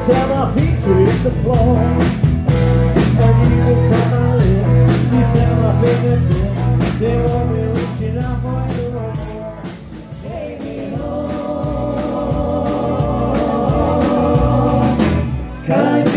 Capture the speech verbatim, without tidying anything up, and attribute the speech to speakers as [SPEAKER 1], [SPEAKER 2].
[SPEAKER 1] Set my feet to hit the floor. Her needles on my lips, she set my fingertips. They won't be reaching out for you no more. Take me home. Kind